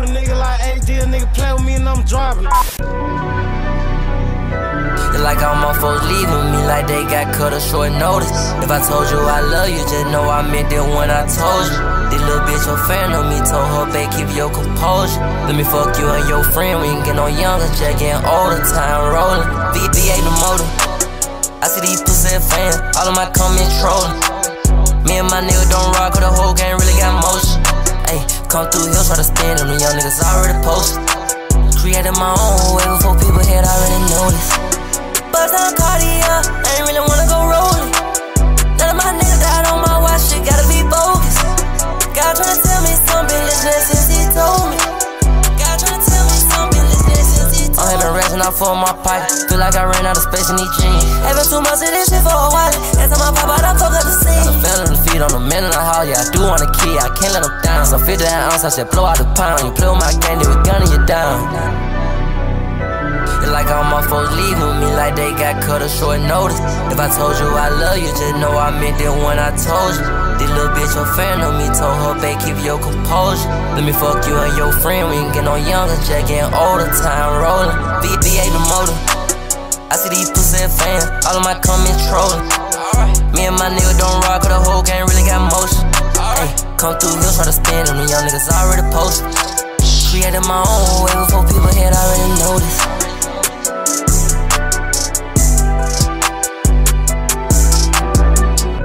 with a nigga like AD, a nigga play with me and I'm dropping. It's like all my folks leaving me like they got cut a short notice. If I told you I love you, just know I meant it when I told you. This little bitch, your fan on me, told her, babe, keep your composure. Let me fuck you and your friend, we ain't get no younger, just getting older, time rolling. V8 the motor, I see these pussy fans, all of my comments trolling. Me and my nigga don't rock, cause the whole game really got motion. Ayy, come through here, try to spin them, the young niggas already posted. Created my own way before people had already noticed. Bust down Cartier, I ain't really wanna go rolling. None of my niggas died on my watch, shit gotta be bogus. God tryna tell me something, listen since he told me. God tryna tell me something, listen since he told me. I been racking out for my pocket, feel like I ran out of space in these jeans. Having too much of this shit for a while, every time I pop out, I fuck up the scene. I'm feeling the feet on the man in the hall, yeah, I do want a key, I can't let them down. So 50 ounce, I said blow out the pound. You play with my gang, then we gunning you down. It's like all my folks leaving me like they got cut a short notice. If I told you I love you, just know I meant it when I told you. This little bitch, your fan on me, told her, babe, keep your composure. Let me fuck you and your friend, we ain't get no younger, just getting older, time rolling. V8 the motor, I see these pussy fans, all of my comments trolling. Me and my nigga don't rock, cause the whole game really got motion. Ay, come through here, try to spin them, the young niggas already posted. Created my own way before people had already noticed.